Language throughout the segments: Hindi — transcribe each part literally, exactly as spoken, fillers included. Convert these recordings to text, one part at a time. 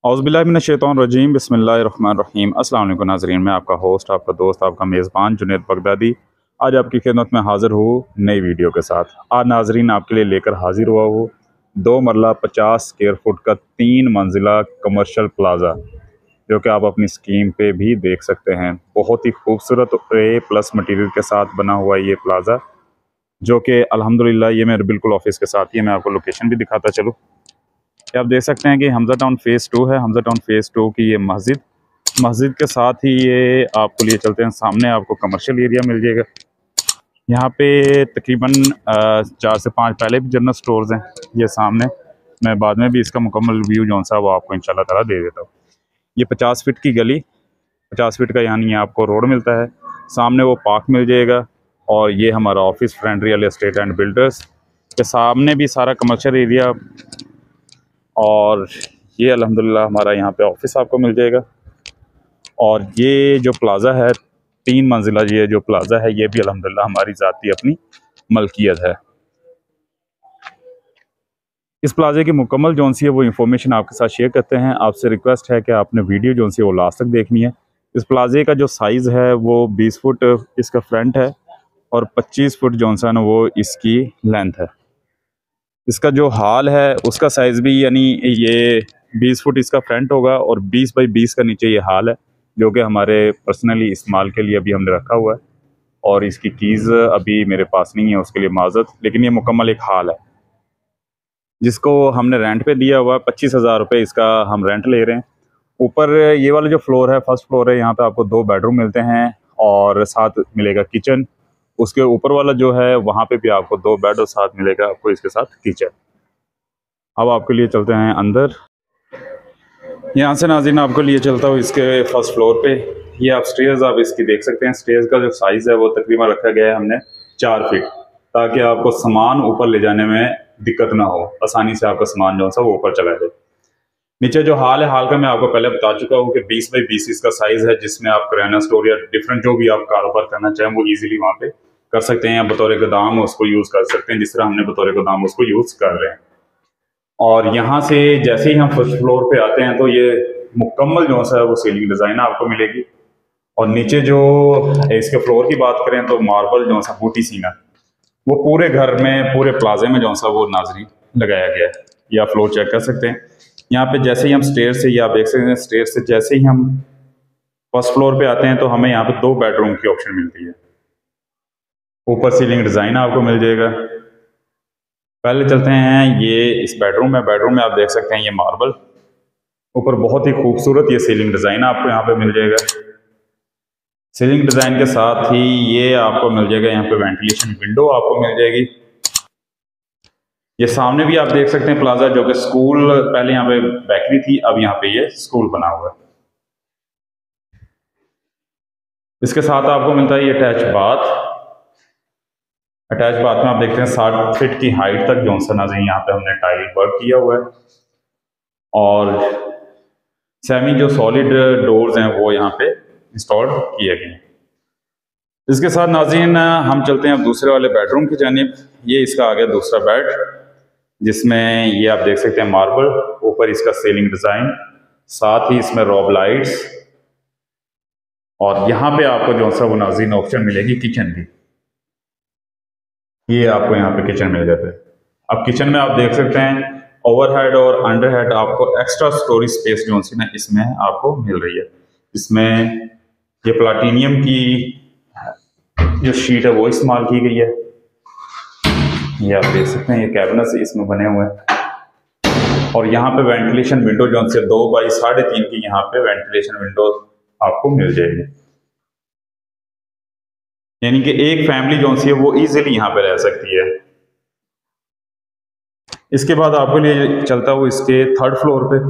औज़ुबिल्लाहिमिनश्शैतानिर्रजीम बिस्मिल्लाहिर्रहमानिर्रहीम। अस्सलाम वालेकुम नाज़रीन, मैं आपका होस्ट, आपका दोस्त, आपका मेज़बान जुनैद बगदादी आज आपकी खिदमत में हाज़िर हूँ नई वीडियो के साथ। आज नाज़रीन आपके लिए लेकर हाज़िर हुआ हूँ दो मरला पचास स्क्वायर फुट का तीन मंजिला कमर्शियल प्लाज़ा, जो कि आप अपनी स्क्रीन पे भी देख सकते हैं। बहुत ही खूबसूरत ए प्लस मटीरियल के साथ बना हुआ ये प्लाज़ा, जो कि अल्हम्दुलिल्लाह ये मेरे बिल्कुल ऑफिस के साथ ही है। मैं आपको लोकेशन भी दिखाता चलूँ। आप देख सकते हैं कि हमजा टाउन फेज़ टू है। हमजा टाउन फेज़ टू की ये मस्जिद मस्जिद के साथ ही ये आपको लिए चलते हैं। सामने आपको कमर्शियल एरिया मिल जाएगा। यहाँ पे तकरीबन चार से पाँच पहले भी जनरल स्टोर्स हैं। ये सामने मैं बाद में भी इसका मुकम्मल व्यू जो सा वो आपको इंशाल्लाह ताला दे देता हूँ। ये पचास फीट की गली, पचास फीट का यानी आपको रोड मिलता है। सामने वो पार्क मिल जाएगा और ये हमारा office friend real estate and builders के सामने भी सारा कमर्शियल एरिया, और ये अल्हम्दुलिल्लाह हमारा यहाँ पे ऑफिस आपको मिल जाएगा। और ये जो प्लाज़ा है तीन मंजिला, ये जो प्लाज़ा है ये भी अल्हम्दुलिल्लाह हमारी ज़ाती अपनी मलकियत है। इस प्लाज़े की मुकम्मल जोन सी है वो इन्फॉर्मेशन आपके साथ शेयर करते हैं। आपसे रिक्वेस्ट है कि आपने वीडियो जोन सी है वो लास्ट तक देखनी है। इस प्लाज़े का जो साइज़ है वो बीस फुट इसका फ्रंट है और पच्चीस फुट जोन सा ना वो इसकी लेंथ है। इसका जो हॉल है उसका साइज़ भी यानी ये बीस फुट इसका फ्रंट होगा और बीस बाई बीस का नीचे ये हॉल है, जो कि हमारे पर्सनली इस्तेमाल के लिए अभी हमने रखा हुआ है। और इसकी कीज़ अभी मेरे पास नहीं है, उसके लिए माजरत, लेकिन ये मुकम्मल एक हॉल है जिसको हमने रेंट पे दिया हुआ है। पच्चीस हज़ार रुपये इसका हम रेंट ले रहे हैं। ऊपर ये वाला जो फ्लोर है फर्स्ट फ्लोर है, यहाँ पे आपको दो बेडरूम मिलते हैं और साथ मिलेगा किचन। उसके ऊपर वाला जो है वहाँ पे भी आपको दो बेड और साथ मिलेगा आपको इसके साथ किचन। अब आपके लिए चलते हैं अंदर। यहाँ से नाज़रीन आपको लिए चलता हूँ इसके फर्स्ट फ्लोर पे। ये आप स्टेयर्स आप इसकी देख सकते हैं। स्टेयर्स का जो साइज़ है वो तकरीबन रखा गया है हमने चार फीट, ताकि आपको सामान ऊपर ले जाने में दिक्कत ना हो, आसानी से आपका सामान जो सा वो ऊपर चला जाए। नीचे जो हाल है, हाल का मैं आपको पहले बता चुका हूँ कि बीस बाई बीस इसका साइज़ है, जिसमें आप किराना स्टोर या डिफरेंट जो भी आप कारोबार करना चाहें वो इजीली वहाँ पे कर सकते हैं, या बतौर गोदाम उसको यूज़ कर सकते हैं, जिस तरह हमने बतौर गोदाम उसको यूज़ कर रहे हैं। और यहाँ से जैसे ही हम फर्स्ट फ्लोर पे आते हैं तो ये मुकम्मल जो सा है वो सीलिंग डिज़ाइन आपको मिलेगी। और नीचे जो इसके फ्लोर की बात करें तो मार्बल जो सा बूटी सीना वो पूरे घर में, पूरे प्लाजे में जो सा वो नाजरी लगाया गया है। ये आप फ्लोर चेक कर सकते हैं। यहाँ पे जैसे ही हम स्टेयर से, या आप देख सकते हैं स्टेयर से जैसे ही हम फर्स्ट फ्लोर पे आते हैं तो हमें यहाँ पे दो बेडरूम की ऑप्शन मिलती है। ऊपर सीलिंग डिज़ाइन आपको मिल जाएगा। पहले चलते हैं ये इस बेडरूम में। बेडरूम में आप देख सकते हैं ये मार्बल, ऊपर बहुत ही खूबसूरत ये सीलिंग डिज़ाइन आपको यहाँ पे मिल जाएगा। सीलिंग डिज़ाइन के साथ ही ये आपको मिल जाएगा यहाँ पे वेंटिलेशन विंडो आपको मिल जाएगी। ये सामने भी आप देख सकते हैं प्लाजा, जो कि स्कूल, पहले यहाँ पे बेकरी थी, अब यहाँ पे ये स्कूल बना हुआ है। इसके साथ आपको मिलता है ये अटैच बाथ। अटैच बाथ में आप देखते हैं साठ फीट की हाइट तक जो सा नाज़रीन यहाँ पे हमने टाइल वर्क किया हुआ है। और सेमी जो सॉलिड डोर्स हैं वो यहाँ पे इंस्टॉल किए गए हैं। इसके साथ नाज़रीन हम चलते हैं अब दूसरे वाले बेडरूम की जानिब। ये इसका आ गया दूसरा बेड, जिसमें ये आप देख सकते हैं मार्बल, ऊपर इसका सीलिंग डिज़ाइन, साथ ही इसमें रॉब लाइट्स, और यहाँ पे आपको जो सा वो नाज़रीन ऑप्शन मिलेगी किचन की। ये आपको यहाँ पे किचन मिल जाता है। अब किचन में आप देख सकते हैं ओवरहेड और अंडरहेड आपको एक्स्ट्रा स्टोरेज स्पेस जो सी ना इसमें आपको मिल रही है। इसमें ये प्लाटीनियम की जो शीट है वो इस्तेमाल की गई है। ये आप देख सकते हैं ये कैबिनेट्स इसमें बने हुए हैं। और यहाँ पे वेंटिलेशन विंडो जो से दो बाई साढ़े तीन की यहाँ पे वेंटिलेशन विंडो आपको मिल जाएगी, यानी कि एक फैमिली जो सी है वो इजीली यहाँ पे रह सकती है। इसके बाद आपको लिए चलता हूँ इसके थर्ड फ्लोर पे।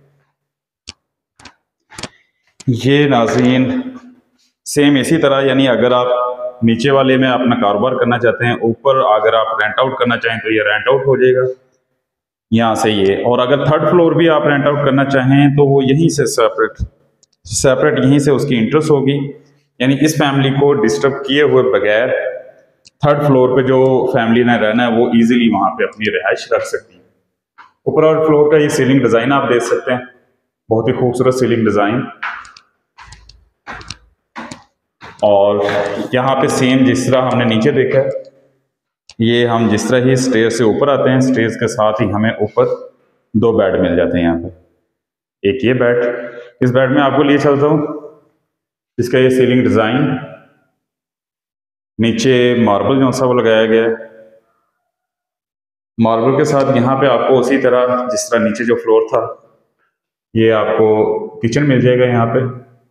ये नाज़रीन सेम इसी तरह, यानी अगर आप नीचे वाले में अपना कारोबार करना चाहते हैं, ऊपर अगर आप रेंट आउट करना चाहें तो ये रेंट आउट हो जाएगा यहाँ से ये। और अगर थर्ड फ्लोर भी आप रेंट आउट करना चाहें तो वो यहीं से सेपरेट सेपरेट यहीं से उसकी इंटरेस्ट होगी, यानी इस फैमिली को डिस्टर्ब किए हुए बगैर थर्ड फ्लोर पे जो फैमिली ने रहना है वो इजीली वहाँ पे अपनी रिहाइश रख सकती है। ऊपर और फ्लोर का ये सीलिंग डिज़ाइन आप देख सकते हैं, बहुत ही खूबसूरत सीलिंग डिज़ाइन। और यहाँ पे सेम जिस तरह हमने नीचे देखा है, ये हम जिस तरह ही स्टेयर से ऊपर आते हैं, स्टेयर्स के साथ ही हमें ऊपर दो बेड मिल जाते हैं यहाँ पे। एक ये बेड, इस बेड में आपको लिए चलता हूँ, इसका ये सीलिंग डिज़ाइन, नीचे मार्बल जो सा वो लगाया गया है। मार्बल के साथ यहाँ पे आपको उसी तरह जिस तरह नीचे जो फ्लोर था, ये आपको किचन मिल जाएगा यहाँ पे,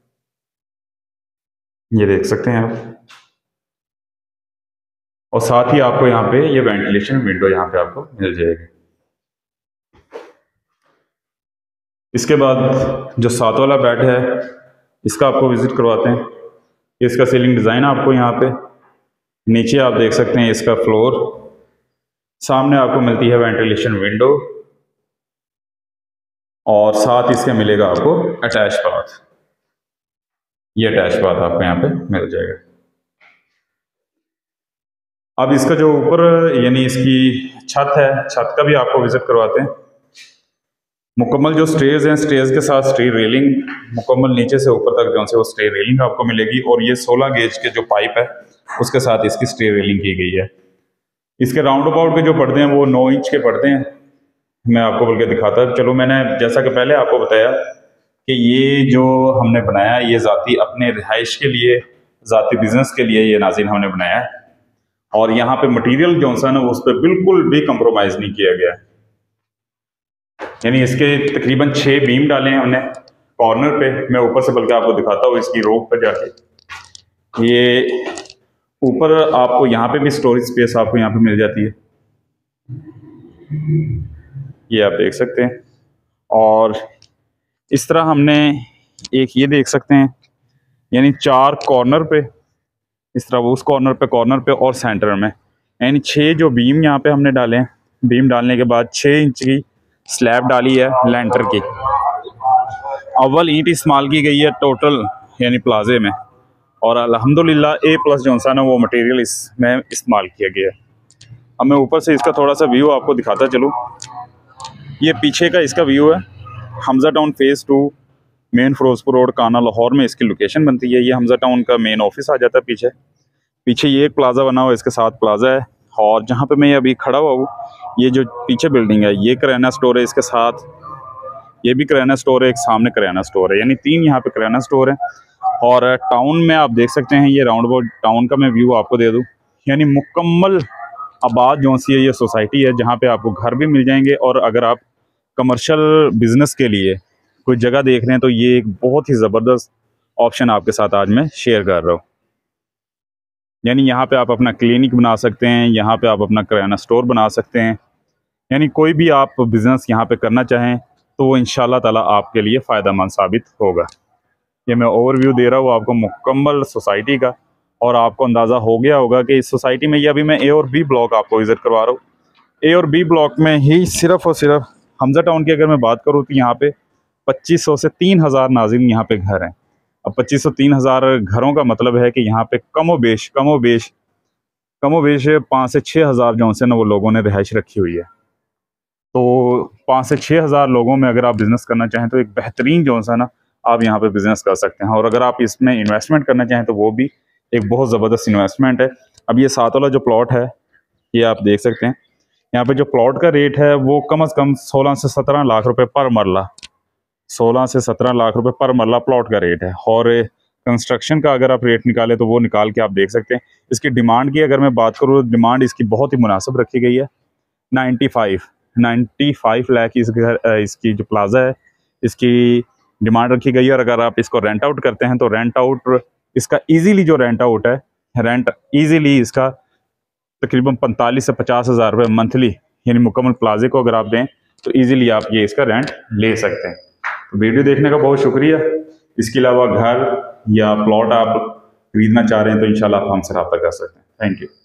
ये देख सकते हैं आप। और साथ ही आपको यहाँ पे ये वेंटिलेशन विंडो यहाँ पे आपको मिल जाएगी। इसके बाद जो सात वाला बेड है, इसका आपको विजिट करवाते हैं। इसका सीलिंग डिज़ाइन आपको यहाँ पे, नीचे आप देख सकते हैं इसका फ्लोर, सामने आपको मिलती है वेंटिलेशन विंडो, और साथ इसके मिलेगा आपको अटैच बाथ। ये अटैच बाथ आपको यहाँ पे मिल जाएगा। अब इसका जो ऊपर यानी इसकी छत है, छत का भी आपको विजिट करवाते हैं। मुकम्मल जो स्टेयर्स हैं, स्टेयर्स के साथ स्टेयर रेलिंग, मुकम्मल नीचे से ऊपर तक जो से वो स्टेयर रेलिंग आपको मिलेगी। और ये सोलह गेज के जो पाइप है उसके साथ इसकी स्टेयर रेलिंग की गई है। इसके राउंड अबाउट के जो पर्दे हैं वो नौ इंच के पर्दे हैं। मैं आपको बोल के दिखाता हूँ। चलो, मैंने जैसा कि पहले आपको बताया कि ये जो हमने बनाया है ये ज़ाती अपने रिहाइश के लिए, ज़ाती बिजनेस के लिए ये नाज़रीन हमने बनाया है। और यहाँ पे मटेरियल जो सा ना उस पर बिल्कुल भी कंप्रोमाइज़ नहीं किया गया। यानी इसके तकरीबन छः बीम डाले हैं हमने कॉर्नर पे। मैं ऊपर से बल्कि आपको दिखाता हूँ इसकी रोप पर जाके। ये ऊपर आपको यहाँ पे भी स्टोरेज स्पेस आपको यहाँ पे मिल जाती है, ये आप देख सकते हैं। और इस तरह हमने एक ये देख सकते हैं, यानी चार कॉर्नर पे, इस तरह वो उस कॉर्नर पे, कॉर्नर पे और सेंटर में, यानी छः जो बीम यहाँ पे हमने डाले हैं। बीम डालने के बाद छः इंच की स्लैब डाली है लेंटर की। अव्वल ईंट इस्तेमाल की गई है टोटल यानी प्लाजे में, और अल्हम्दुलिल्लाह ए प्लस जो सा ना वो मटेरियल इसमें इस्तेमाल किया गया है। अब मैं ऊपर से इसका थोड़ा सा व्यू आपको दिखाता चलूँ। ये पीछे का इसका व्यू है। Hamza town phase two, main Ferozepur road, Kana, Lahore में इसकी लोकेशन बनती है। ये हमजा टाउन का मेन ऑफिस आ जाता है पीछे। पीछे ये एक प्लाजा बना हुआ, इसके साथ प्लाजा है। और जहाँ पे मैं अभी खड़ा हुआ हूँ, ये जो पीछे बिल्डिंग है, ये किराना स्टोर है, इसके साथ ये भी किराना स्टोर है, एक सामने किराना स्टोर है, यानी तीन यहाँ पे किराना स्टोर है। और टाउन में आप देख सकते हैं, ये राउंड अबाउट टाउन का मैं व्यू आपको दे दूँ, यानी मुकम्मल आबाद जो सी है ये सोसाइटी है, जहाँ पे आपको घर भी मिल जाएंगे। और अगर आप कमर्शियल बिजनेस के लिए कोई जगह देख रहे हैं तो ये एक बहुत ही ज़बरदस्त ऑप्शन आपके साथ आज मैं शेयर कर रहा हूँ। यानी यहाँ पे आप अपना क्लिनिक बना सकते हैं, यहाँ पे आप अपना किराना स्टोर बना सकते हैं, यानी कोई भी आप बिज़नेस यहाँ पे करना चाहें तो वो इंशाल्लाह ताला आपके लिए फ़ायदेमंद साबित होगा। ये मैं ओवरव्यू दे रहा हूँ आपको मुकम्मल सोसाइटी का, और आपको अंदाज़ा हो गया होगा कि इस सोसाइटी में ये अभी मैं ए और बी ब्लॉक आपको विज़िट करवा रहा हूँ। ए और बी ब्लॉक में ही सिर्फ़ और सिर्फ हमजा टाउन की अगर मैं बात करूँ तो यहाँ पे पच्चीस सौ से तीन हज़ार नाज़रीन यहाँ पे घर हैं। अब पच्चीस सौ तीन हज़ार घरों का मतलब है कि यहाँ पे कमो बेश कमो बेश कमो बेश पाँच से छः हज़ार जो से ना वो लोगों ने रिहाइश रखी हुई है। तो पाँच से छः हज़ार लोगों में अगर आप बिज़नेस करना चाहें तो एक बेहतरीन जो सा ना आप यहाँ पे बिज़नेस कर सकते हैं। और अगर आप इसमें इन्वेस्टमेंट करना चाहें तो वो भी एक बहुत ज़बरदस्त इन्वेस्टमेंट है। अब ये सात वाला जो प्लॉट है ये आप देख सकते हैं, यहाँ पे जो प्लॉट का रेट है वो कम अज़ कम सोलह से सत्रह लाख रुपए पर मरला, सोलह से सत्रह लाख रुपए पर मरला प्लॉट का रेट है। और कंस्ट्रक्शन का अगर आप रेट निकालें तो वो निकाल के आप देख सकते हैं। इसकी डिमांड की अगर मैं बात करूँ, डिमांड इसकी बहुत ही मुनासिब रखी गई है। Ninety five ninety five lakh इस घर इसकी जो प्लाजा है इसकी डिमांड रखी गई है। और अगर आप इसको रेंट आउट करते हैं तो रेंट आउट इसका इजीली जो रेंट आउट है, रेंट इजीली इसका तकरीबन पैंतालीस से पचास हज़ार रुपये मंथली, यानी मुकम्मल प्लाजे को अगर आप दें तो इजीली आप ये इसका रेंट ले सकते हैं। तो वीडियो देखने का बहुत शुक्रिया। इसके अलावा घर या प्लॉट आप खरीदना चाह रहे हैं तो इंशाल्लाह आप हमसे रब्ता कर सकते हैं। Thank you.